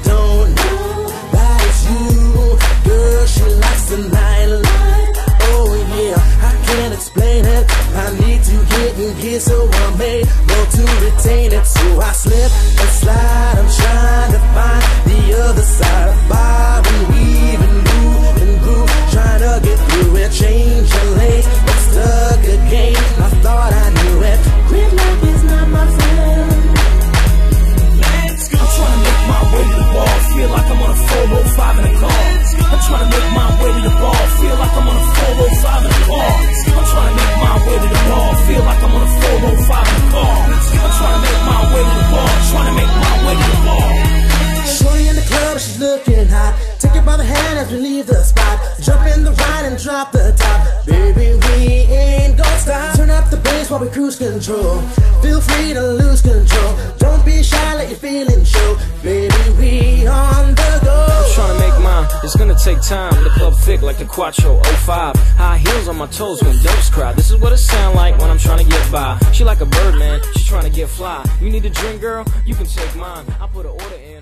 don't know that it's you. Girl, she likes the nightlife. Oh yeah, I can't explain it. I need to get in gear, so I made more to retain it. So I slip and slide, I'm trying to find the other side of bar and weave and move and groove, trying to get through it. Change your lanes, but stuck again. I thought I knew it. Gridlock is not my friend. Let's go. I'm trying to make my way to the ball, feel like I'm on a 405 in a car. I'm trying to make my way to the ball, feel like I'm on a 405 in a car. I'm trying to make my way to the ball, feel like I'm on a 405 in a car. I'm trying to make my way to the ball, trying to make my way to the ball. Shorty in the club, she's looking hot. Take it by the hand as we leave the spot. Jump in the ride and drop the top. Baby, we ain't gon' stop. Turn up the bass while we cruise control. Feel free to lose control. Don't be shy, let your feelings show. Baby, we on the go. I'm trying to make mine, it's gonna take time. The club thick like the Quattro 05. High heels on my toes when dopes cry. This is what it sound like when I'm trying to get by. She like a bird, man, she's trying to get fly. You need a drink, girl? You can take mine. I'll put an order in.